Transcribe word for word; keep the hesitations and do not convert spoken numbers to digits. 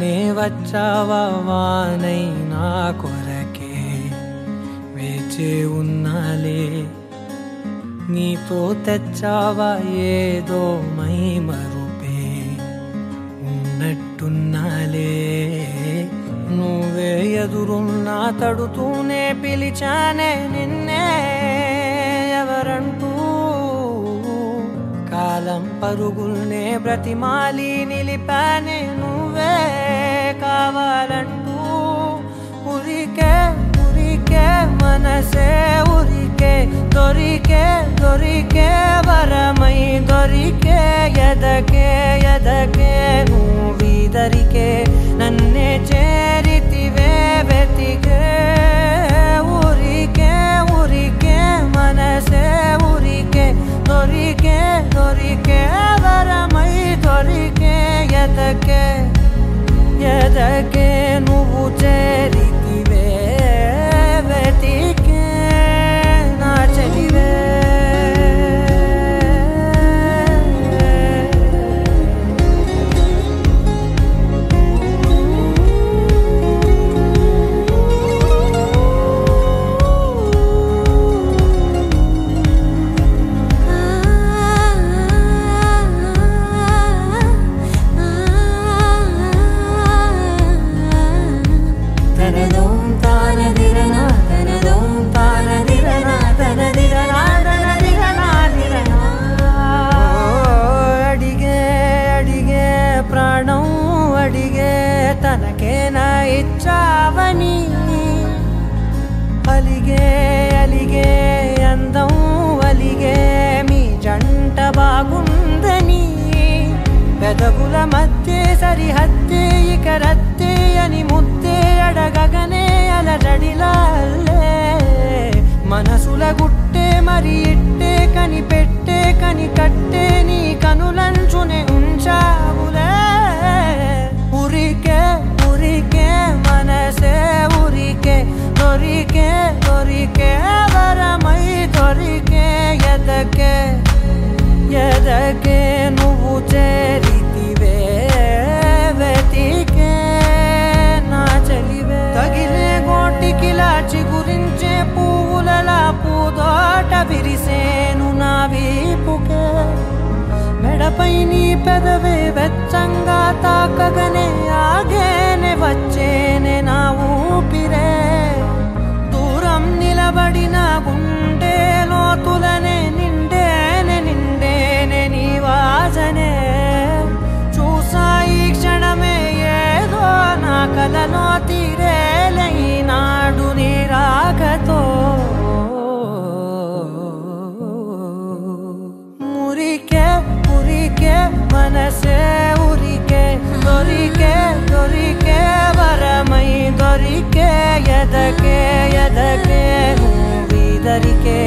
వెంటనే వచ్చావా వానై నా కొరకే వేచి ఉన్నాలే నీతో తెచ్చావా ఏదో మై మరుపే ఉన్నట్టున్నాలే నువ్వే ఎదురున్నా తడుతూనే పిలిచానే నిన్నే ఎవరంటూ కాలం పరుగుల్నే బ్రతిమాలి నిలిపానే నువ్వే కావాలంటూ ఉరికే ఉరికే మనసే ఉరికే దొరికే దొరికే వరమై దొరికే ఎదకే ఎదకే నువ్విదరికే నన్నే చేరితివే వెతికే ఉరికే ఉరికే మనసే ఉరికే దొరికే దొరికే వరమై దొరికే ఎదకే ఎదకే నువ్వు చేరితివే వెతికే నా చెలివే తనకేనా ఇచ్చావని అలిగే అలిగే అందం అలిగే మీ జంట బాగుందని పెదవుల మధ్య సరిహద్దే ఇక రద్దే అని ముద్దే అడగగనే అలజడిలాల్లే మనసుల గుట్టే మరి ఇట్టే కని పెట్టే కని కట్టే నీ కనులంచునే ఉంచావులే ఉరికే ఉరికే మనసే ఉరికే దొరికే దొరికే వరమై దొరికే ఎదకే ఎదకే నువ్వు చేరితివే వెతికే నా చెలివే తగిలే గోటికిలా చిగురించే పువ్వులలా పూదోట విరిసేను నా వీపుకే మెడపై నీ పెదవే వెచ్చంగా తాకగనే ఆగేనే వచ్చేనే నా ఊపిరే దూరం నిలబడిన గుండె లోతులనే నిండేనే నిండేనే నీ వాసనే చూసా ఈ క్షణమే ఏదో నా కలలో తీరేలే ఈనాడు నీ రాకతో మురికే ఉరికే మనసే ఉరికే దొరికే దొరికే వరమై దొరికే ఎదకే ఎదకే నువ్విదరికే